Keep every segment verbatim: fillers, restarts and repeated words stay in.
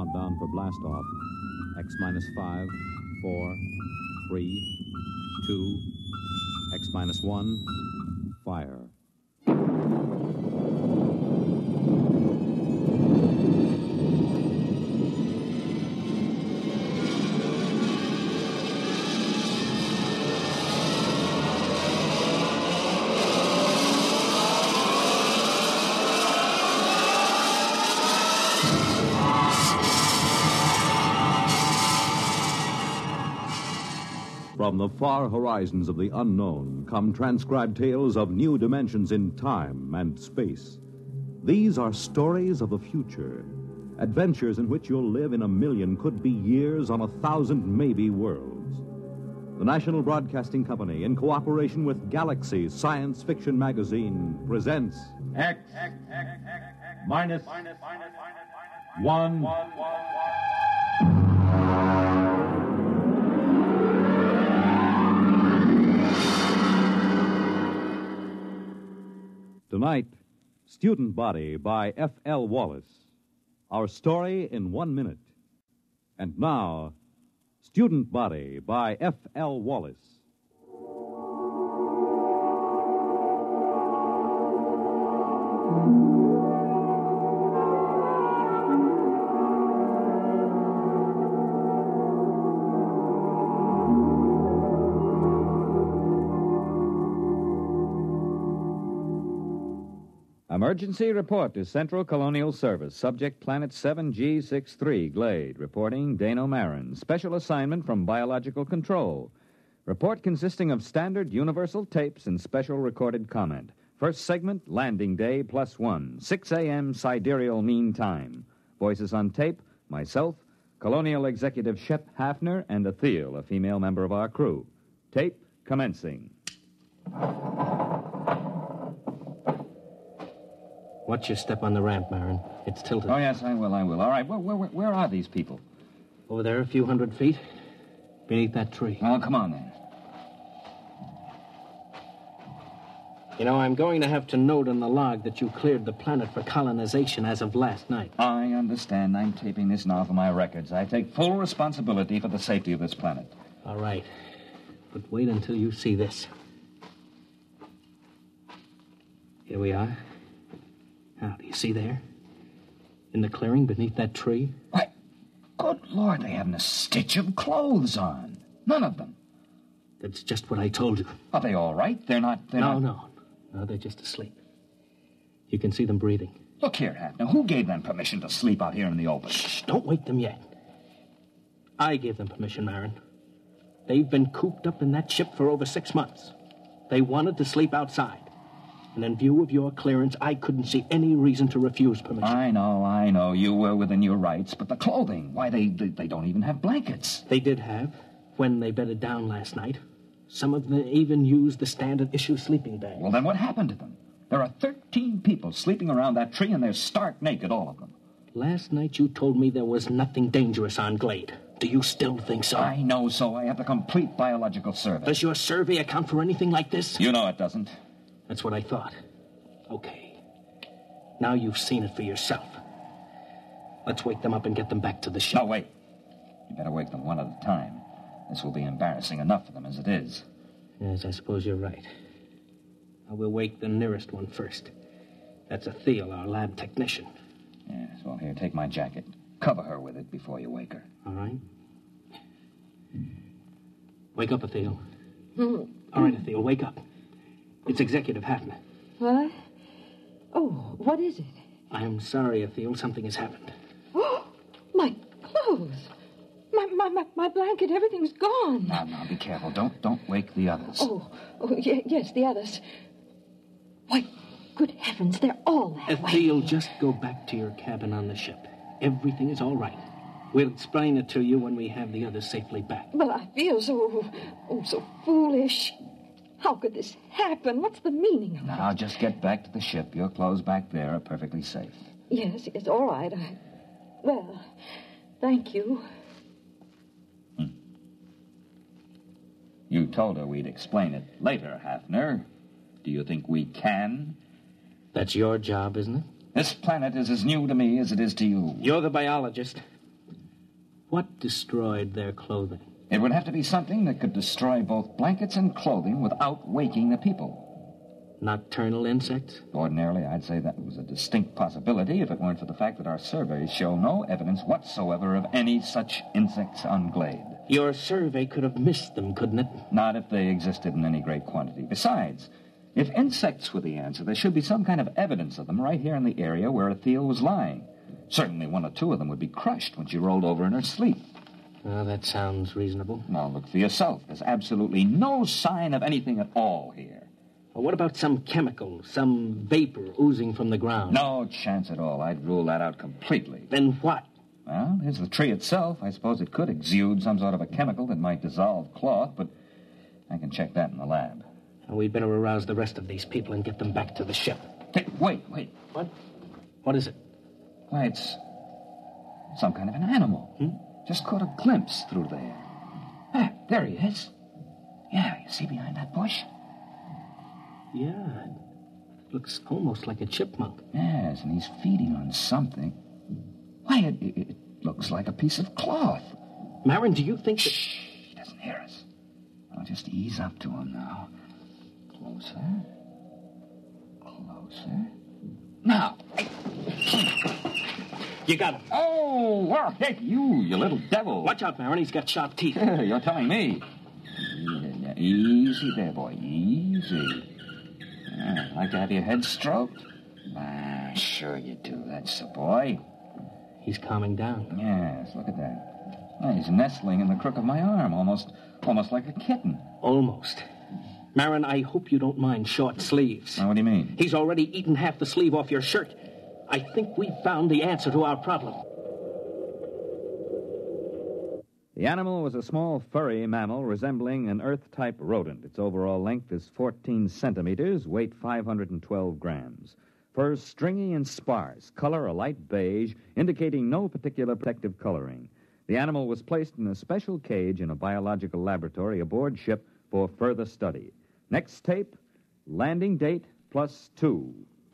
countdown for blast-off. X minus five, four, three, two, X minus one, fire. From the far horizons of the unknown come transcribed tales of new dimensions in time and space. These are stories of the future, adventures in which you'll live in a million, could be years, on a thousand maybe worlds. The National Broadcasting Company, in cooperation with Galaxy Science Fiction Magazine, presents X, X, X, X, minus, minus, one. Tonight, Student Body by F L Wallace. Our story in one minute. And now, Student Body by F L Wallace. Emergency report to Central Colonial Service. Subject Planet seven G sixty-three, Glade. Reporting Dano Marin. Special assignment from Biological Control. Report consisting of standard universal tapes and special recorded comment. First segment, landing day plus one. six a.m. sidereal mean time. Voices on tape, myself, Colonial Executive Shep Hafner, and Athel, a female member of our crew. Tape commencing. Watch your step on the ramp, Marin. It's tilted. Oh, yes, I will, I will. All right, where, where, where are these people? Over there, a few hundred feet. Beneath that tree. Oh, come on, then. You know, I'm going to have to note in the log that you cleared the planet for colonization as of last night. I understand. I'm taping this now for my records. I take full responsibility for the safety of this planet. All right. But wait until you see this. Here we are. Now, do you see there? In the clearing beneath that tree? Why, good Lord, they haven't a stitch of clothes on. None of them. That's just what I told you. Are they all right? They're not... They're no, not... no. No, they're just asleep. You can see them breathing. Look here, Hafner. Who gave them permission to sleep out here in the open? Shh, don't wake them yet. I gave them permission, Marin. They've been cooped up in that ship for over six months. They wanted to sleep outside. And in view of your clearance, I couldn't see any reason to refuse permission. I know, I know. You were within your rights. But the clothing, why, they, they, they don't even have blankets. They did have, when they bedded down last night. Some of them even used the standard issue sleeping bag. Well, then what happened to them? There are thirteen people sleeping around that tree, and they're stark naked, all of them. Last night you told me there was nothing dangerous on Glade. Do you still think so? I know so. I have the complete biological survey. Does your survey account for anything like this? You know it doesn't. That's what I thought. Okay. Now you've seen it for yourself. Let's wake them up and get them back to the ship. No, wait. You better wake them one at a time. This will be embarrassing enough for them as it is. Yes, I suppose you're right. I will wake the nearest one first. That's Athel, our lab technician. Yes, well, here, take my jacket. Cover her with it before you wake her. All right. Wake up, Athel. All right, Athel, wake up. It's Executive Hafner. What? Oh, what is it? I'm sorry, Athel. Something has happened. Oh, my clothes. My, my, my, my blanket, everything's gone. Now, now, be careful. Don't, don't wake the others. Oh, oh y- yes, the others. Why, good heavens, they're all that way. Athel, just go back to your cabin on the ship. Everything is all right. We'll explain it to you when we have the others safely back. But I feel so, oh, so foolish. How could this happen? What's the meaning of it? Now, just get back to the ship. Your clothes back there are perfectly safe. Yes, yes, all right. I, well, thank you. Hmm. You told her we'd explain it later, Hafner. Do you think we can? That's your job, isn't it? This planet is as new to me as it is to you. You're the biologist. What destroyed their clothing? It would have to be something that could destroy both blankets and clothing without waking the people. Nocturnal insects? Ordinarily, I'd say that was a distinct possibility if it weren't for the fact that our surveys show no evidence whatsoever of any such insects on Glade. Your survey could have missed them, couldn't it? Not if they existed in any great quantity. Besides, if insects were the answer, there should be some kind of evidence of them right here in the area where Ethel was lying. Certainly one or two of them would be crushed when she rolled over in her sleep. Well, that sounds reasonable. Now, look for yourself. There's absolutely no sign of anything at all here. Well, what about some chemical, some vapor oozing from the ground? No chance at all. I'd rule that out completely. Then what? Well, there's the tree itself. I suppose it could exude some sort of a chemical that might dissolve cloth, but I can check that in the lab. And we'd better arouse the rest of these people and get them back to the ship. Hey, wait, wait. What? What is it? Why, it's some kind of an animal. Hmm? Just caught a glimpse through there. Ah, there he is. Yeah, you see behind that bush? Yeah, it looks almost like a chipmunk. Yes, and he's feeding on something. Why, it, it, it looks like a piece of cloth. Marin, do you think that... Shh, he doesn't hear us. I'll just ease up to him now. Closer. Closer. Now. You got him. Oh, well, hey, you, you little devil. Watch out, Marin. He's got sharp teeth. You're telling me. Yeah, easy there, boy. Easy. Yeah, like to have your head stroked? Ah, sure you do. That's the boy. He's calming down. Yes, look at that. Oh, he's nestling in the crook of my arm, almost, almost like a kitten. Almost. Marin, I hope you don't mind short sleeves. Now, what do you mean? He's already eaten half the sleeve off your shirt. I think we've found the answer to our problem. The animal was a small furry mammal resembling an Earth-type rodent. Its overall length is fourteen centimeters, weight five hundred twelve grams. Fur stringy and sparse, color a light beige, indicating no particular protective coloring. The animal was placed in a special cage in a biological laboratory aboard ship for further study. Next tape, landing date plus two.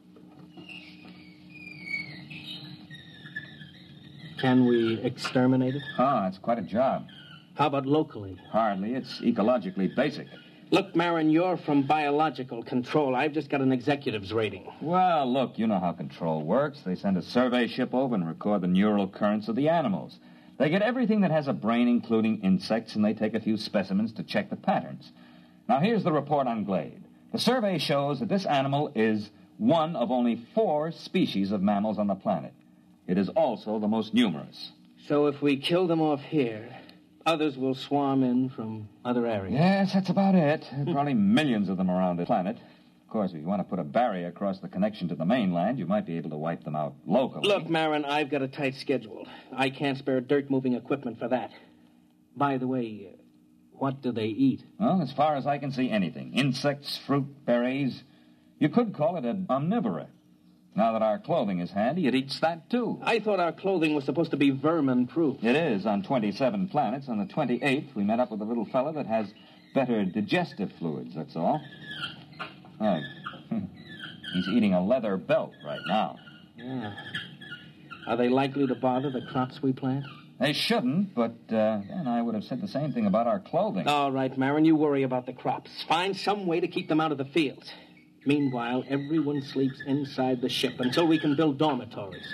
Can we exterminate it? Oh, that's quite a job. How about locally? Hardly. It's ecologically basic. Look, Marin, you're from biological control. I've just got an executive's rating. Well, look, you know how control works. They send a survey ship over and record the neural currents of the animals. They get everything that has a brain, including insects, and they take a few specimens to check the patterns. Now, here's the report on Glade. The survey shows that this animal is one of only four species of mammals on the planet. It is also the most numerous. So if we kill them off here, others will swarm in from other areas. Yes, that's about it. There are probably millions of them around the planet. Of course, if you want to put a barrier across the connection to the mainland, you might be able to wipe them out locally. Look, Marin, I've got a tight schedule. I can't spare dirt-moving equipment for that. By the way, uh, what do they eat? Well, as far as I can see, anything. Insects, fruit, berries. You could call it an omnivore. Now that our clothing is handy, it eats that, too. I thought our clothing was supposed to be vermin-proof. It is on twenty-seven planets. On the twenty-eighth, we met up with a little fella that has better digestive fluids, that's all. Oh, he's eating a leather belt right now. Yeah. Are they likely to bother the crops we plant? They shouldn't, but uh, then I would have said the same thing about our clothing. All right, Marin, you worry about the crops. Find some way to keep them out of the fields. Meanwhile, everyone sleeps inside the ship until we can build dormitories.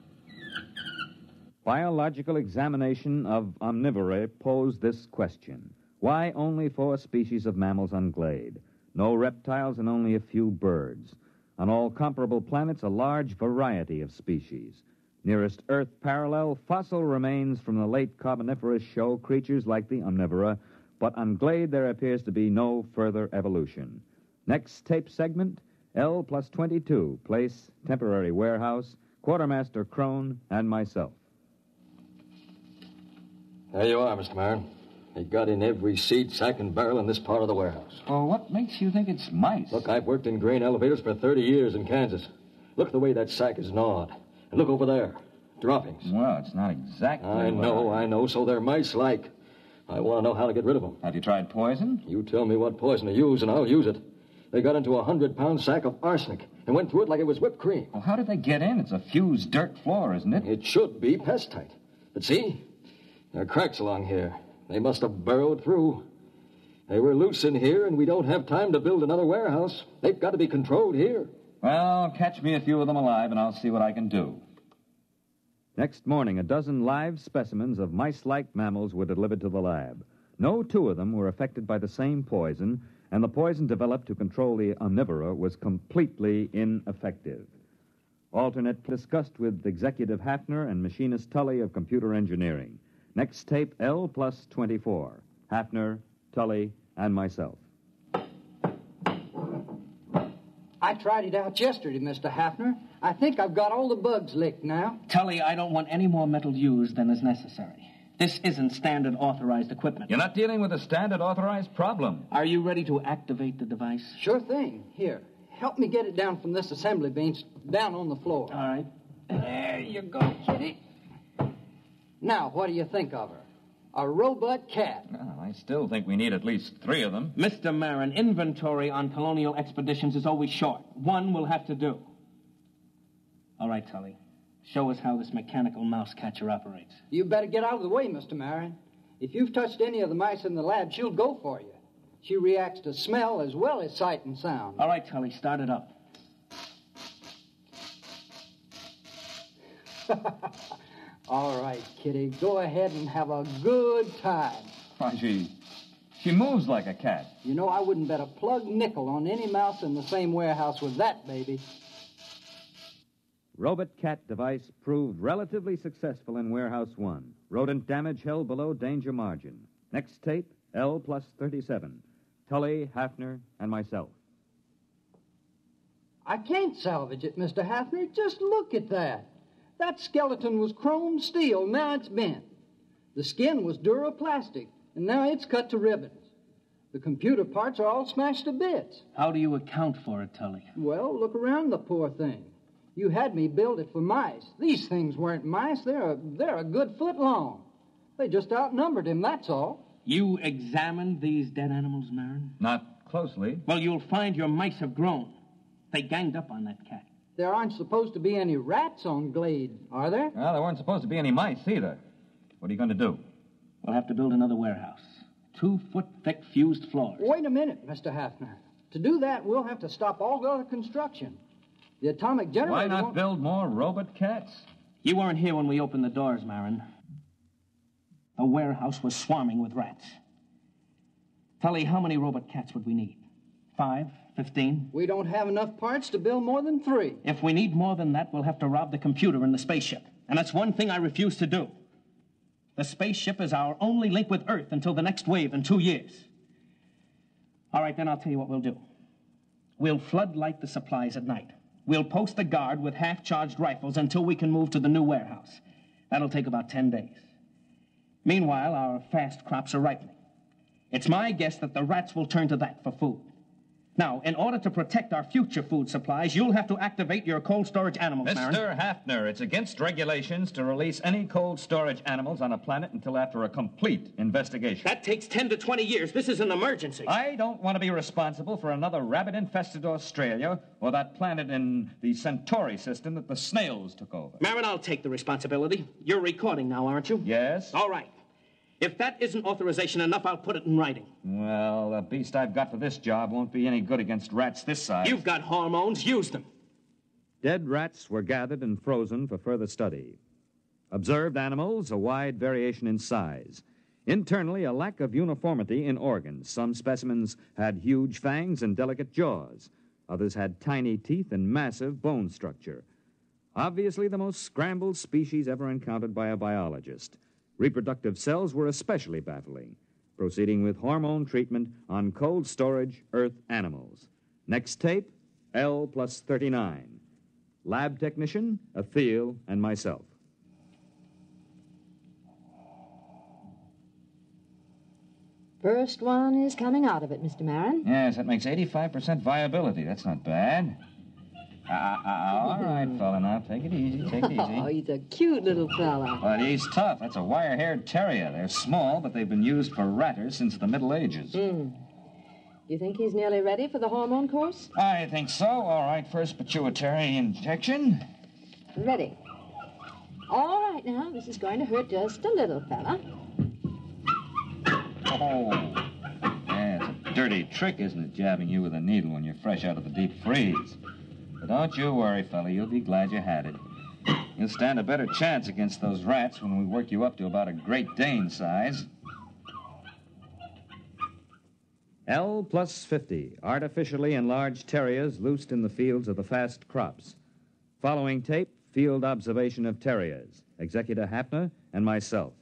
Biological examination of omnivore posed this question. Why only four species of mammals on Glade? No reptiles and only a few birds. On all comparable planets, a large variety of species. Nearest Earth parallel, fossil remains from the late Carboniferous show creatures like the omnivora, but on Glade there appears to be no further evolution. Next tape segment, L plus twenty-two, place, temporary warehouse, Quartermaster Crone, and myself. There you are, Mister Marin. They got in every seat, sack, and barrel in this part of the warehouse. Well, what makes you think it's mice? Look, I've worked in grain elevators for thirty years in Kansas. Look at the way that sack is gnawed. And look over there. Droppings. Well, it's not exactly I know, what I... I know, so they're mice-like. I want to know how to get rid of them. Have you tried poison? You tell me what poison to use, and I'll use it. They got into a hundred-pound sack of arsenic and went through it like it was whipped cream. Well, how did they get in? It's a fused dirt floor, isn't it? It should be pest-tight. But see, There are cracks along here. They must have burrowed through. They were loose in here, and we don't have time to build another warehouse. They've got to be controlled here. Well, catch me a few of them alive, and I'll see what I can do. Next morning, a dozen live specimens of mice-like mammals were delivered to the lab. No two of them were affected by the same poison, and the poison developed to control the omnivora was completely ineffective. Alternate discussed with Executive Hafner and Machinist Tully of Computer Engineering. Next tape, L plus twenty-four. Hafner, Tully, and myself. I tried it out yesterday, Mister Hafner. I think I've got all the bugs licked now. Tully, I don't want any more metal used than is necessary. This isn't standard authorized equipment. You're not dealing with a standard authorized problem. Are you ready to activate the device? Sure thing. Here, help me get it down from this assembly bench down on the floor. All right. There you go, Kitty. Now, what do you think of her? A robot cat. Well, I still think we need at least three of them. Mister Marin, inventory on colonial expeditions is always short. One will have to do. All right, Tully. Show us how this mechanical mouse catcher operates. You better get out of the way, Mister Marin. If you've touched any of the mice in the lab, she'll go for you. She reacts to smell as well as sight and sound. All right, Tully, start it up. All right, Kitty, go ahead and have a good time. Why, she, she moves like a cat. You know, I wouldn't bet a plug nickel on any mouse in the same warehouse with that baby. Robot cat device proved relatively successful in Warehouse one. Rodent damage held below danger margin. Next tape, L plus thirty-seven. Tully, Hafner, and myself. I can't salvage it, Mister Hafner. Just look at that. That skeleton was chrome steel. Now it's bent. The skin was duroplastic, and now it's cut to ribbons. The computer parts are all smashed to bits. How do you account for it, Tully? Well, look around the poor thing. You had me build it for mice. These things weren't mice. They're a, they're a good foot long. They just outnumbered him, that's all. You examined these dead animals, Marin? Not closely. Well, you'll find your mice have grown. They ganged up on that cat. There aren't supposed to be any rats on Glade, are there? Well, there weren't supposed to be any mice either. What are you going to do? We'll have to build another warehouse. Two-foot-thick fused floors. Wait a minute, Mister Hafner. To do that, we'll have to stop all other construction. The atomic generator Why not won't... build more robot cats? You weren't here when we opened the doors, Marin. The warehouse was swarming with rats. Tully, how many robot cats would we need? Five? Fifteen? We don't have enough parts to build more than three. If we need more than that, we'll have to rob the computer in the spaceship. And that's one thing I refuse to do. The spaceship is our only link with Earth until the next wave in two years. All right, then I'll tell you what we'll do. We'll floodlight the supplies at night. We'll post a guard with half-charged rifles until we can move to the new warehouse. That'll take about ten days. Meanwhile, our fast crops are ripening. It's my guess that the rats will turn to that for food. Now, in order to protect our future food supplies, you'll have to activate your cold storage animals, Marin. Mister Hafner, it's against regulations to release any cold storage animals on a planet until after a complete investigation. That takes ten to twenty years. This is an emergency. I don't want to be responsible for another rabbit-infested Australia or that planet in the Centauri system that the snails took over. Marin, I'll take the responsibility. You're recording now, aren't you? Yes. All right. If that isn't authorization enough, I'll put it in writing. Well, the beast I've got for this job won't be any good against rats this size. You've got hormones. Use them. Dead rats were gathered and frozen for further study. Observed animals, a wide variation in size. Internally, a lack of uniformity in organs. Some specimens had huge fangs and delicate jaws. Others had tiny teeth and massive bone structure. Obviously, the most scrambled species ever encountered by a biologist. Reproductive cells were especially baffling. Proceeding with hormone treatment on cold storage Earth animals. Next tape, L plus thirty-nine. Lab technician, Atheel, and myself. First one is coming out of it, Mister Marin. Yes, that makes eighty-five percent viability. That's not bad. Uh, uh, all right, fella, now take it easy, take it easy. Oh, he's a cute little fella. But he's tough. That's a wire-haired terrier. They're small, but they've been used for ratters since the Middle Ages. Hmm. You think he's nearly ready for the hormone course? I think so. All right, first pituitary injection. Ready. All right now, this is going to hurt just a little, fella. Oh. Yeah, it's a dirty trick, isn't it, jabbing you with a needle when you're fresh out of the deep freeze? But don't you worry, fella. You'll be glad you had it. You'll stand a better chance against those rats when we work you up to about a Great Dane size. L plus fifty, artificially enlarged terriers loosed in the fields of the fast crops. Following tape, field observation of terriers. Executor Hafner and myself.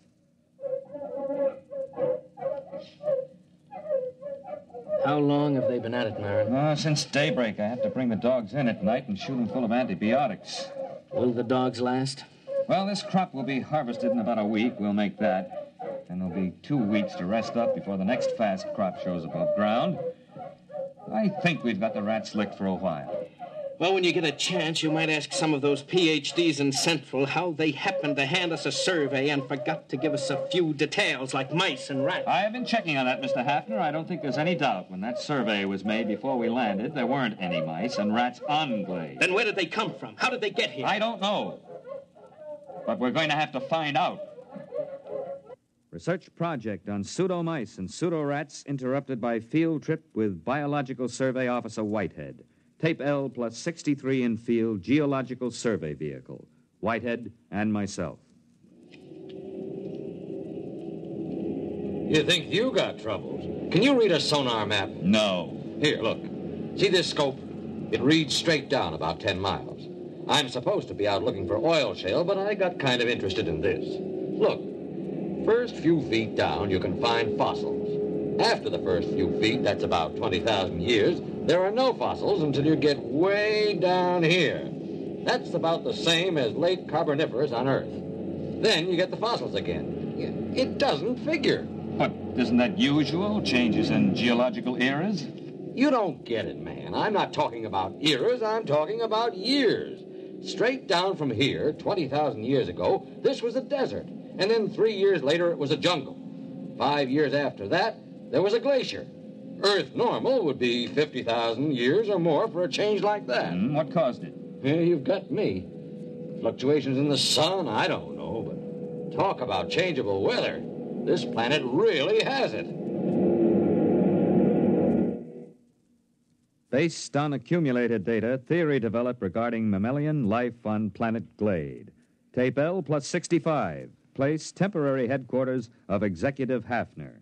How long have they been at it, Marin? Oh, since daybreak. I have to bring the dogs in at night and shoot them full of antibiotics. Will the dogs last? Well, this crop will be harvested in about a week. We'll make that. And there'll be two weeks to rest up before the next fast crop shows above ground. I think we've got the rats licked for a while. Well, when you get a chance, you might ask some of those P H Ds in Central how they happened to hand us a survey and forgot to give us a few details like mice and rats. I have been checking on that, Mister Hafner. I don't think there's any doubt. When that survey was made before we landed, there weren't any mice and rats on Glade. Then where did they come from? How did they get here? I don't know. But we're going to have to find out. Research project on pseudo-mice and pseudo-rats interrupted by field trip with Biological Survey Officer Whitehead. Tape L plus sixty-three in field geological survey vehicle. Whitehead and myself. You think you got troubles? Can you read a sonar map? No. Here, look. See this scope? It reads straight down about ten miles. I'm supposed to be out looking for oil shale, but I got kind of interested in this. Look, first few feet down, you can find fossils. After the first few feet, that's about twenty thousand years, there are no fossils until you get way down here. That's about the same as late Carboniferous on Earth. Then you get the fossils again. It doesn't figure. But isn't that usual? Changes in geological eras? You don't get it, man. I'm not talking about eras. I'm talking about years. Straight down from here, twenty thousand years ago, this was a desert. And then three years later, it was a jungle. Five years after that, there was a glacier. Earth normal would be fifty thousand years or more for a change like that. Mm, what caused it? Yeah, you've got me. Fluctuations in the sun, I don't know, but talk about changeable weather. This planet really has it. Based on accumulated data, theory developed regarding mammalian life on planet Glade. Tape L plus sixty-five. Place temporary headquarters of Executive Hafner.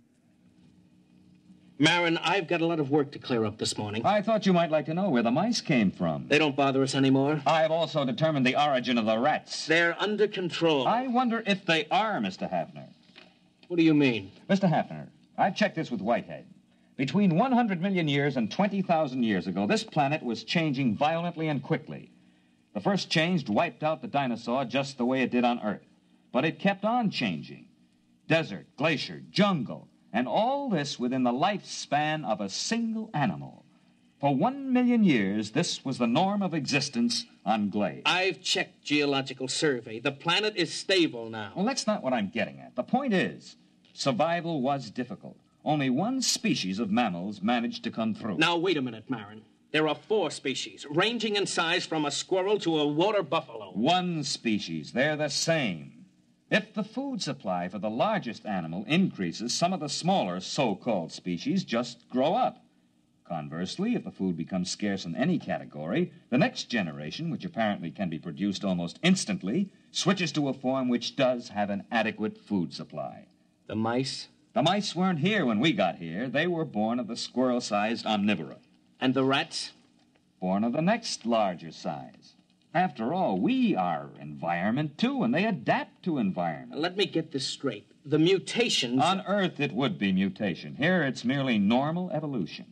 Marin, I've got a lot of work to clear up this morning. I thought you might like to know where the mice came from. They don't bother us anymore. I've also determined the origin of the rats. They're under control. I wonder if they are, Mister Hafner. What do you mean? Mister Hafner, I've checked this with Whitehead. Between one hundred million years and twenty thousand years ago, this planet was changing violently and quickly. The first change wiped out the dinosaur just the way it did on Earth. But it kept on changing. Desert, glacier, jungle, and all this within the lifespan of a single animal. For one million years, this was the norm of existence on Glade. I've checked geological survey. The planet is stable now. Well, that's not what I'm getting at. The point is, survival was difficult. Only one species of mammals managed to come through. Now, wait a minute, Marin. There are four species, ranging in size from a squirrel to a water buffalo. One species. They're the same. If the food supply for the largest animal increases, some of the smaller so-called species just grow up. Conversely, if the food becomes scarce in any category, the next generation, which apparently can be produced almost instantly, switches to a form which does have an adequate food supply. The mice? The mice weren't here when we got here. They were born of the squirrel-sized omnivora. And the rats? Born of the next larger size. After all, we are environment, too, and they adapt to environment. Let me get this straight. The mutations... On Earth, it would be mutation. Here, it's merely normal evolution.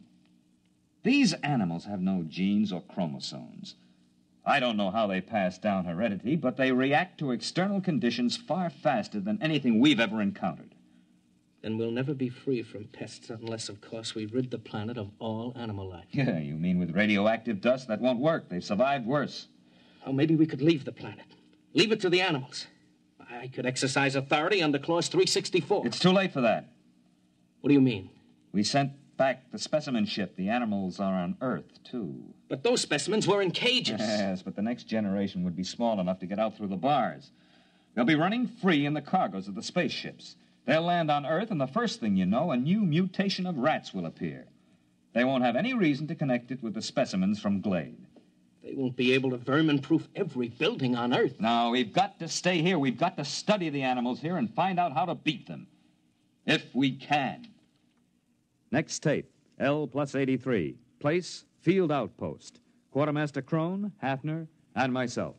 These animals have no genes or chromosomes. I don't know how they pass down heredity, but they react to external conditions far faster than anything we've ever encountered. Then we'll never be free from pests unless, of course, we rid the planet of all animal life. Yeah, you mean with radioactive dust? That won't work. They've survived worse. Oh, maybe we could leave the planet. Leave it to the animals. I could exercise authority under Clause three sixty-four. It's too late for that. What do you mean? We sent back the specimen ship. The animals are on Earth, too. But those specimens were in cages. Yes, but the next generation would be small enough to get out through the bars. They'll be running free in the cargoes of the spaceships. They'll land on Earth, and the first thing you know, a new mutation of rats will appear. They won't have any reason to connect it with the specimens from Glade. They won't be able to vermin-proof every building on Earth. No, we've got to stay here. We've got to study the animals here and find out how to beat them. If we can. Next tape, L plus eighty-three. Place, Field Outpost. Quartermaster Crone, Hafner, and myself.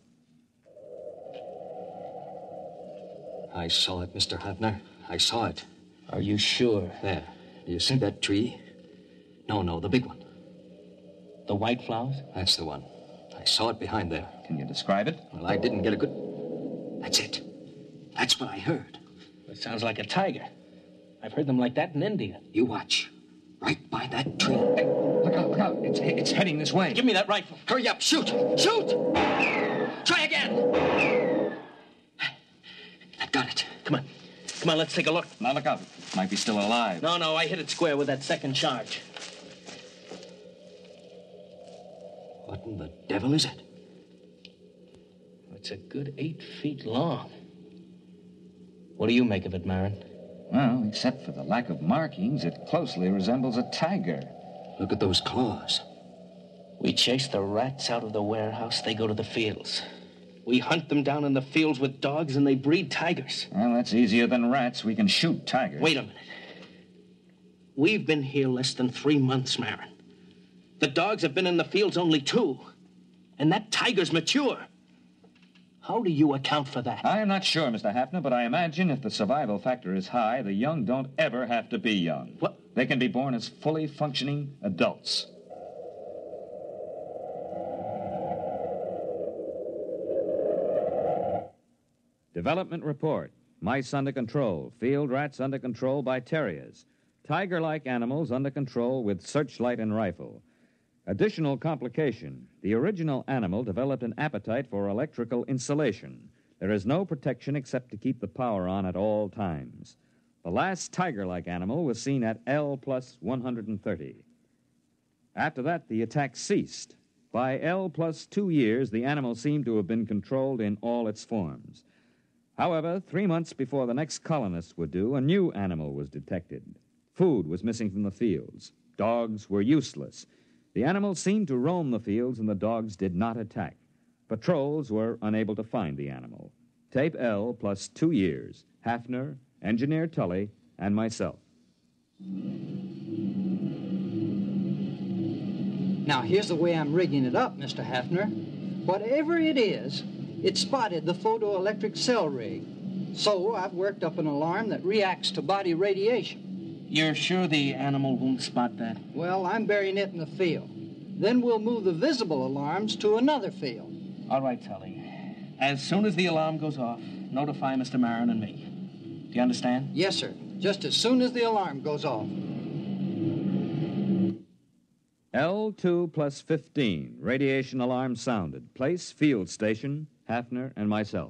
I saw it, Mister Hafner. I saw it. Are you sure? There. Do you see that tree? No, no, the big one. The white flowers? That's the one. I saw it behind there. Can you describe it? Well, I didn't get a good... That's it. That's what I heard. It sounds like a tiger. I've heard them like that in India. You watch. Right by that tree. Hey, look out, look out. It's, it's heading this way. Give me that rifle. Hurry up. Shoot. Shoot! Try again. I've got it. Come on. Come on, let's take a look. Now, look out. It might be still alive. No, no, I hit it square with that second charge. What in the devil is it? It's a good eight feet long. What do you make of it, Marin? Well, except for the lack of markings, it closely resembles a tiger. Look at those claws. We chase the rats out of the warehouse, they go to the fields. We hunt them down in the fields with dogs, and they breed tigers. Well, that's easier than rats. We can shoot tigers. Wait a minute. We've been here less than three months, Marin. The dogs have been in the fields only two. And that tiger's mature. How do you account for that? I am not sure, Mister Hafner, but I imagine if the survival factor is high, the young don't ever have to be young. What? They can be born as fully functioning adults. Development report. Mice under control. Field rats under control by terriers. Tiger-like animals under control with searchlight and rifle. Additional complication. The original animal developed an appetite for electrical insulation. There is no protection except to keep the power on at all times. The last tiger-like animal was seen at L plus one hundred thirty. After that, the attack ceased. By L plus two years, the animal seemed to have been controlled in all its forms. However, three months before the next colonists were due, a new animal was detected. Food was missing from the fields. Dogs were useless. The animal seemed to roam the fields, and the dogs did not attack. Patrols were unable to find the animal. Tape L plus two years. Hafner, Engineer Tully, and myself. Now, here's the way I'm rigging it up, Mister Hafner. Whatever it is, it spotted the photoelectric cell rig. So I've worked up an alarm that reacts to body radiation. You're sure the animal won't spot that? Well, I'm burying it in the field. Then we'll move the visible alarms to another field. All right, Tully. As soon as the alarm goes off, notify Mister Marin and me. Do you understand? Yes, sir. Just as soon as the alarm goes off. L two plus fifteen. Radiation alarm sounded. Place, field station, Hafner, and myself.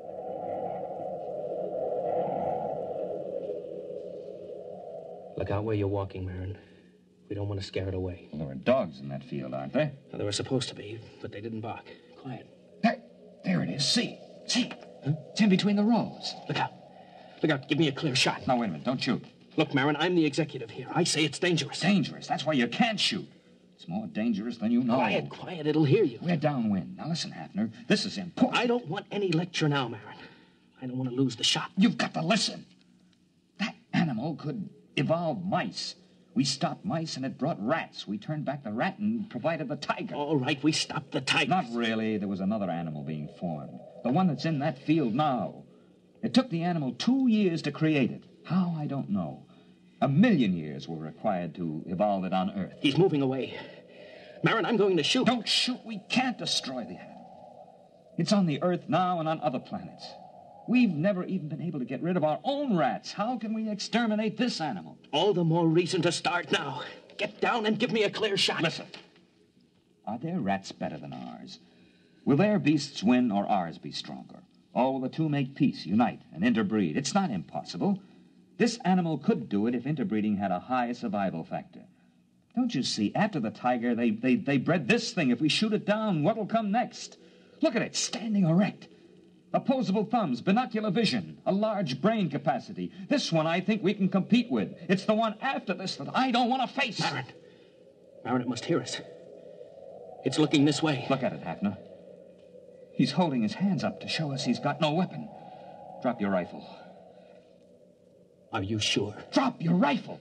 Look out where you're walking, Marin. We don't want to scare it away. Well, there are dogs in that field, aren't there? Well, there were supposed to be, but they didn't bark. Quiet. There, there it is. See, see. Huh? It's in between the rows. Look out. Look out. Give me a clear shot. Now, wait a minute. Don't shoot. Look, Marin, I'm the executive here. I say it's dangerous. Dangerous? That's why you can't shoot. It's more dangerous than you know. Quiet, quiet. It'll hear you. We're downwind. Now, listen, Hafner. This is important. I don't want any lecture now, Marin. I don't want to lose the shot. You've got to listen. That animal could evolve mice. We stopped mice, and it brought rats. We turned back the rat and provided the tiger. All right, we stopped the tiger. Not really. There was another animal being formed. The one that's in that field now. It took the animal two years to create it. How, I don't know. A million years were required to evolve it on Earth. He's moving away. Marin, I'm going to shoot. Don't shoot. We can't destroy the animal. It's on the Earth now and on other planets. We've never even been able to get rid of our own rats. How can we exterminate this animal? All the more reason to start now. Get down and give me a clear shot. Listen. Are their rats better than ours? Will their beasts win or ours be stronger? Or will the two make peace, unite, and interbreed? It's not impossible. This animal could do it if interbreeding had a high survival factor. Don't you see, after the tiger, they, they, they bred this thing. If we shoot it down, what'll come next? Look at it, standing erect. Opposable thumbs, binocular vision, a large brain capacity. This one I think we can compete with. It's the one after this that I don't want to face. Marin. Marin, it must hear us. It's looking this way. Look at it, Hafner. He's holding his hands up to show us he's got no weapon. Drop your rifle. Are you sure? Drop your rifle!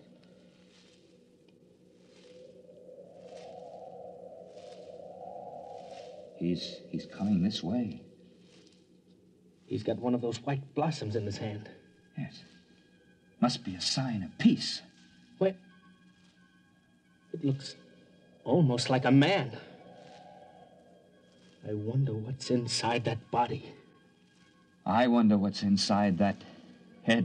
He's he's coming this way. He's got one of those white blossoms in his hand. Yes. Must be a sign of peace. Wait. It looks almost like a man. I wonder what's inside that body. I wonder what's inside that head.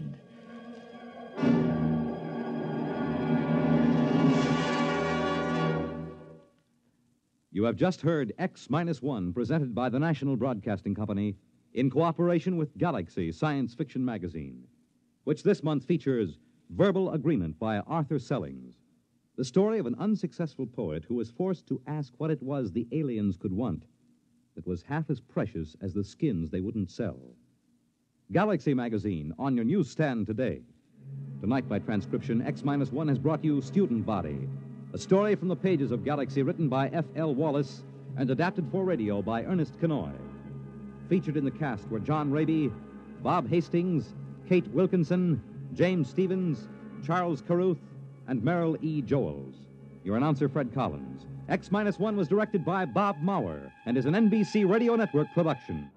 You have just heard X Minus One, presented by the National Broadcasting Company in cooperation with Galaxy Science Fiction Magazine, which this month features Verbal Agreement by Arthur Sellings, the story of an unsuccessful poet who was forced to ask what it was the aliens could want that was half as precious as the skins they wouldn't sell. Galaxy Magazine, on your newsstand today. Tonight, by transcription, X Minus One has brought you Student Body, a story from the pages of Galaxy written by F L Wallace and adapted for radio by Ernest Kenoy. Featured in the cast were John Raby, Bob Hastings, Kate Wilkinson, James Stevens, Charles Carruth, and Merrill E. Joels. Your announcer, Fred Collins. X Minus One was directed by Bob Maurer and is an N B C Radio Network production.